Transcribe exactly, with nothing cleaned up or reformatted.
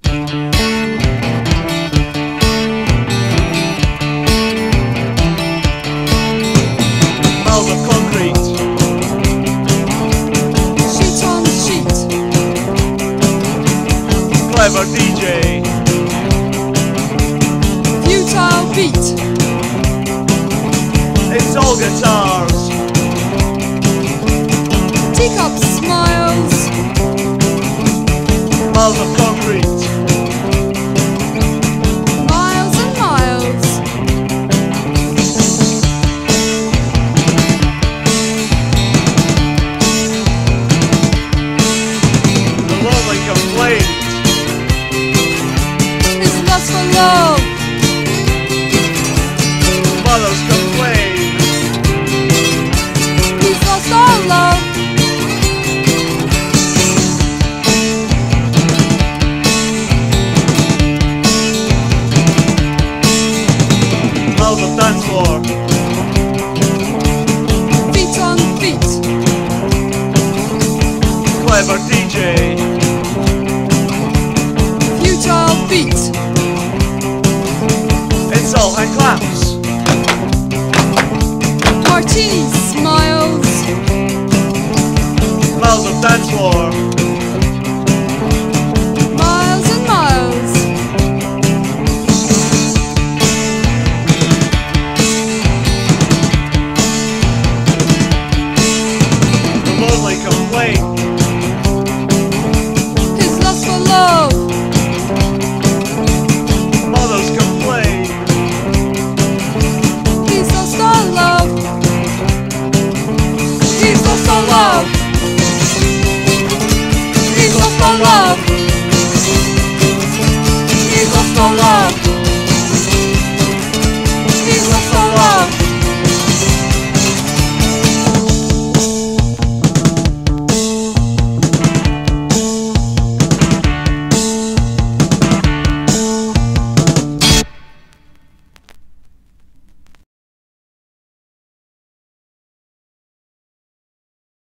Miles of concrete. Sheet on sheet. Clever D J. Futile beat. It's all guitars. Teacup smiles. Miles of concrete. Miles and miles. The lonely complaint. His lust for love. Mothers complain. He's lost all love. Miles of dance floor. Feet on feet. Clever D J. Futile beat. It's all hand claps. Martini smiles. Miles of dance floor.